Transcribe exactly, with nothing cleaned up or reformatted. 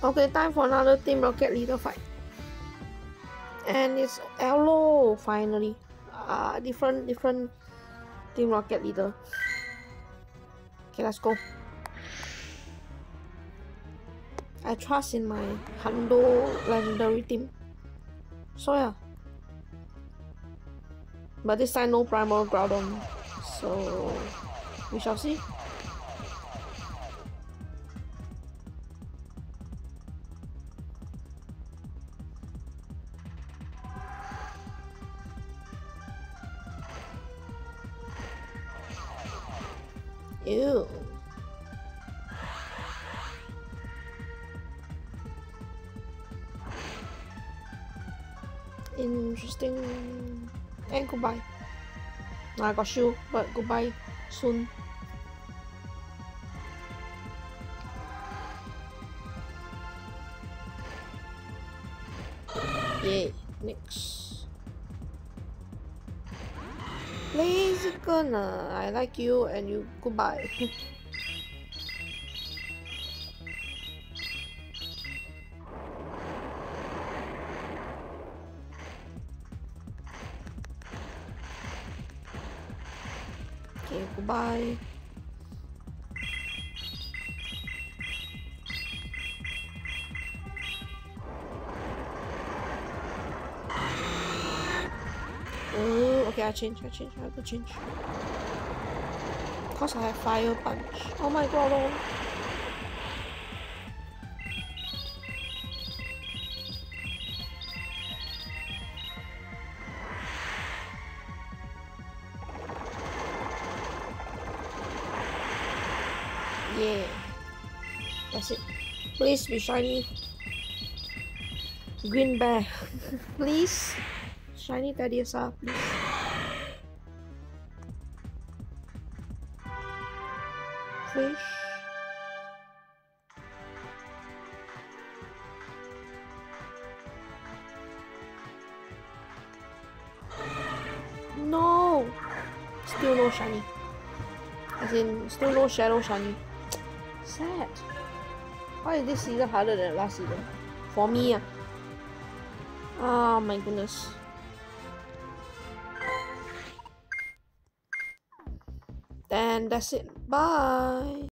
Okay, time for another Team Rocket leader fight. And it's Arlo finally. Uh, different different Team Rocket leader. Okay, let's go. I trust in my Hundo legendary team. So yeah. But this time no primal Groudon. So we shall see. Ew. Interesting. And goodbye. I got you, but goodbye soon. Yay, next. Lazy gonna. I like you and you goodbye. Okay, goodbye. Oh, okay, I change, I change, I have to change. Cause I have fire punch. Oh my god, oh. Yeah. That's it. Please be shiny. Green bear. Please. Shiny Teddiursa, please. Fish. No. Still no shiny. As in, still no shadow shiny. Sad. Why is this season harder than last season? For me, ah. Oh my goodness. And that's it. Bye.